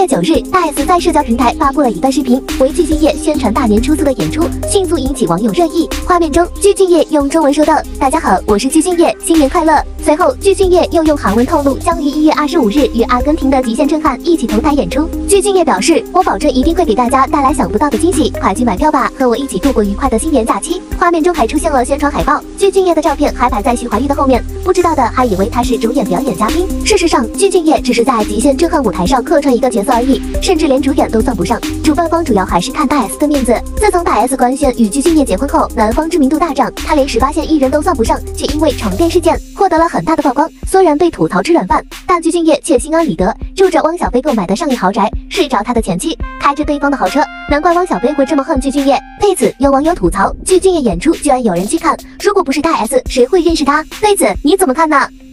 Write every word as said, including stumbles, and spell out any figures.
月九日，大 S 在社交平台发布了一段视频，为具俊晔宣传大年初四的演出，迅速引起网友热议。画面中，具俊晔用中文说道：“大家好，我是具俊晔，新年快乐。”随后，具俊晔又用韩文透露将于一月二十五日与阿根廷的极限震撼一起同台演出。具俊晔表示：“我保证一定会给大家带来想不到的惊喜，快去买票吧，和我一起度过愉快的新年假期。”画面中还出现了宣传海报，具俊晔的照片还摆在徐怀钰的后面，不知道的还以为他是主演表演嘉宾。事实上，具俊晔只是在极限震撼舞台上客串一个角色而已，甚至连主演都算不上。主办方主要还是看大 S 的面子。自从大 S 官宣与具俊晔结婚后，男方知名度大涨，他连十八线艺人都算不上，却因为床垫事件获得了很大的曝光。虽然被吐槽吃软饭，但具俊晔却心安理得，住着汪小菲购买的上亿豪宅，睡着他的前妻，开着对方的豪车，难怪汪小菲会这么恨具俊晔。对此，有网友吐槽，具俊晔演出居然有人去看，如果不是大 S， 谁会认识他？对此你怎么看呢？